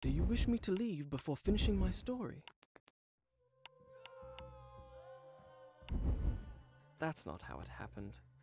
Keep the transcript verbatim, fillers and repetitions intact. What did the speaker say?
Do you wish me to leave before finishing my story? That's not how it happened.